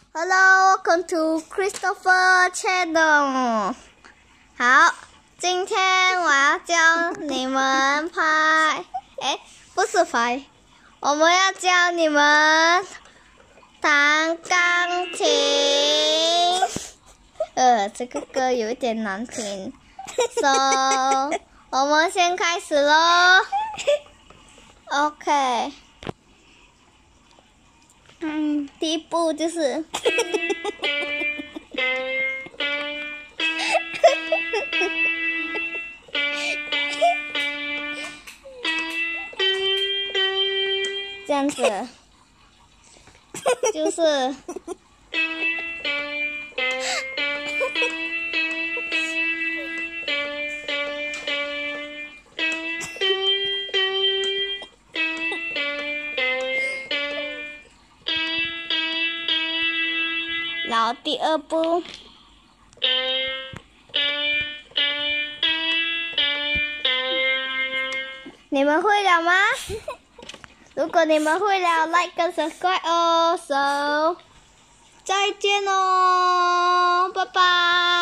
Hello, welcome to Christopher Channel。好，今天我要教你们拍，不是拍，我们要教你们弹钢琴。这个歌有一点难听。So， 我们先开始咯。OK。第一步就是这样子，就是然后第二步，你们会了吗？如果你们会了 ，like 跟 subscribe 哦。So， 再见哦，拜拜。